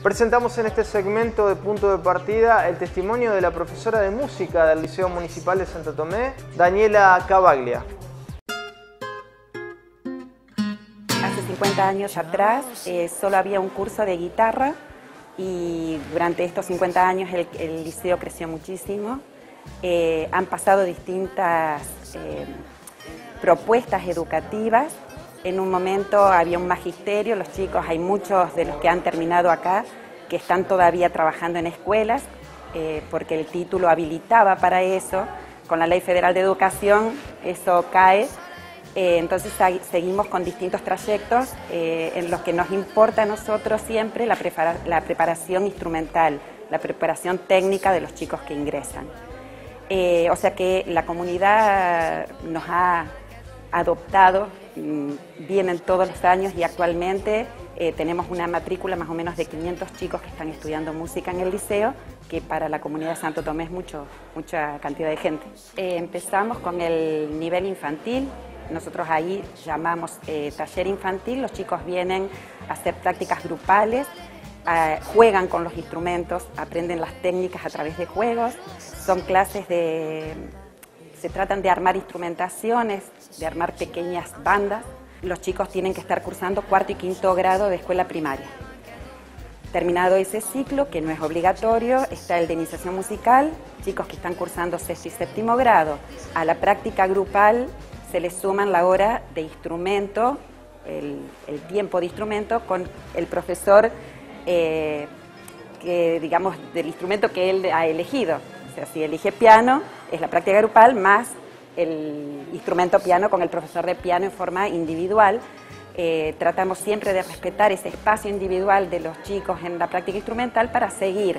Presentamos en este segmento de Punto de Partida el testimonio de la profesora de música del Liceo Municipal de Santo Tomé, Daniela Cavaglia. Hace 50 años atrás solo había un curso de guitarra y durante estos 50 años el liceo creció muchísimo. Han pasado distintas propuestas educativas. En un momento había un magisterio, los chicos, hay muchos de los que han terminado acá que están todavía trabajando en escuelas porque el título habilitaba para eso. Con la Ley Federal de Educación eso cae. Entonces seguimos con distintos trayectos en los que nos importa a nosotros siempre la preparación instrumental, la preparación técnica de los chicos que ingresan. O sea que la comunidad nos ha adoptado, vienen todos los años y actualmente tenemos una matrícula más o menos de 500 chicos que están estudiando música en el liceo, que para la comunidad de Santo Tomé es mucha cantidad de gente. Empezamos con el nivel infantil. Nosotros ahí llamamos taller infantil, los chicos vienen a hacer prácticas grupales, juegan con los instrumentos, aprenden las técnicas a través de juegos, son clases se tratan de armar instrumentaciones, de armar pequeñas bandas. Los chicos tienen que estar cursando cuarto y quinto grado de escuela primaria. Terminado ese ciclo, que no es obligatorio, está el de iniciación musical, chicos que están cursando sexto y séptimo grado. A la práctica grupal se les suman la hora de instrumento, el tiempo de instrumento con el profesor digamos, del instrumento que él ha elegido. O sea, si elige piano, es la práctica grupal más el instrumento piano con el profesor de piano en forma individual. Tratamos siempre de respetar ese espacio individual de los chicos en la práctica instrumental para seguir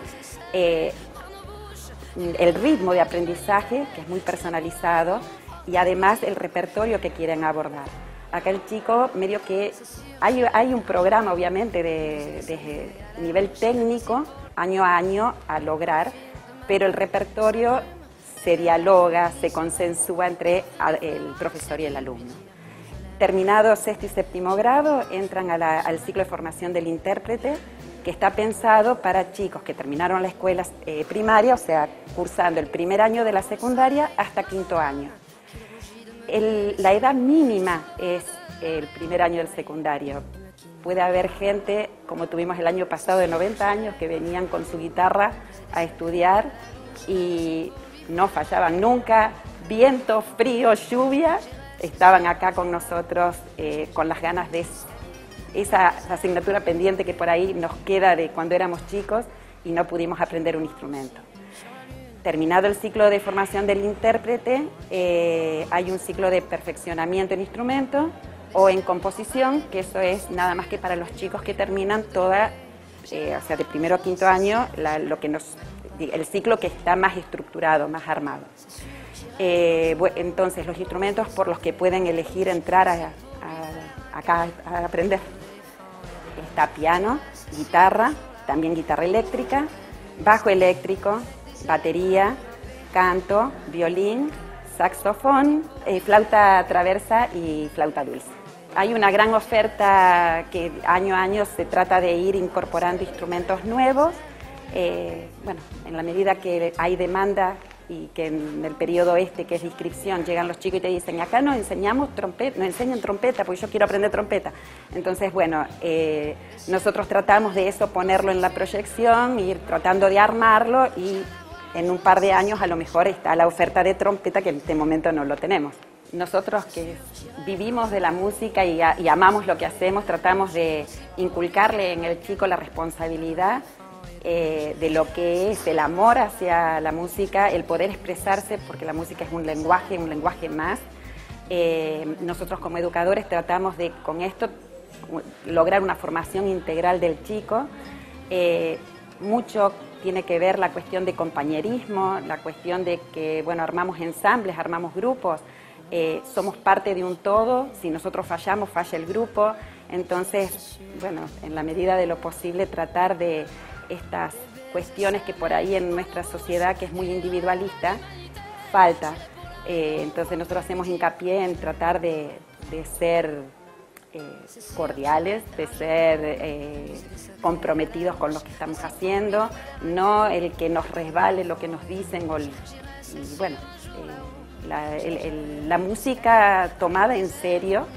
el ritmo de aprendizaje, que es muy personalizado, y además el repertorio que quieren abordar. Acá el chico, medio que hay un programa obviamente de nivel técnico, año a año a lograr, pero el repertorio se dialoga, se consensúa entre el profesor y el alumno. Terminado sexto y séptimo grado, entran al ciclo de formación del intérprete, que está pensado para chicos que terminaron la escuela primaria, o sea, cursando el primer año de la secundaria hasta quinto año. La edad mínima es el primer año del secundario. Puede haber gente, como tuvimos el año pasado, de 90 años, que venían con su guitarra a estudiar y no fallaban nunca, viento, frío, lluvia, estaban acá con nosotros con las ganas de esa asignatura pendiente que por ahí nos queda de cuando éramos chicos y no pudimos aprender un instrumento. Terminado el ciclo de formación del intérprete, hay un ciclo de perfeccionamiento en instrumento o en composición, que eso es nada más que para los chicos que terminan o sea, de primero a quinto año, el ciclo que está más estructurado, más armado. Entonces, los instrumentos por los que pueden elegir entrar acá a aprender. Está piano, guitarra, también guitarra eléctrica, bajo eléctrico, batería, canto, violín, saxofón, flauta traversa y flauta dulce. Hay una gran oferta que año a año se trata de ir incorporando instrumentos nuevos. Bueno, en la medida que hay demanda y que en el periodo que es de inscripción, llegan los chicos y te dicen, acá nos enseñan trompeta, porque yo quiero aprender trompeta. Entonces, bueno, nosotros tratamos de eso, ponerlo en la proyección, ir tratando de armarlo y en un par de años a lo mejor está la oferta de trompeta, que en este momento no lo tenemos. Nosotros que vivimos de la música y amamos lo que hacemos, tratamos de inculcarle en el chico la responsabilidad de lo que es el amor hacia la música, el poder expresarse, porque la música es un lenguaje más. Nosotros como educadores tratamos de, con esto, lograr una formación integral del chico. Mucho tiene que ver la cuestión de compañerismo, la cuestión de que, bueno, armamos ensambles, armamos grupos, somos parte de un todo, si nosotros fallamos, falla el grupo. Entonces, bueno, en la medida de lo posible tratar de estas cuestiones que por ahí en nuestra sociedad, que es muy individualista, falta. Entonces nosotros hacemos hincapié en tratar de ser cordiales, de ser comprometidos con lo que estamos haciendo, no el que nos resbale lo que nos dicen. Y bueno, la música tomada en serio,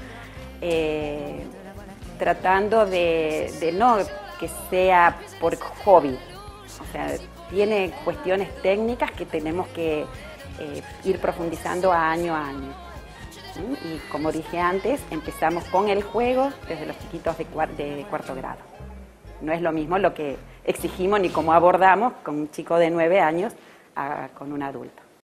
tratando de no que sea por hobby, o sea, tiene cuestiones técnicas que tenemos que ir profundizando año a año. Y como dije antes, empezamos con el juego desde los chiquitos de cuarto grado. No es lo mismo lo que exigimos ni cómo abordamos con un chico de 9 años con un adulto.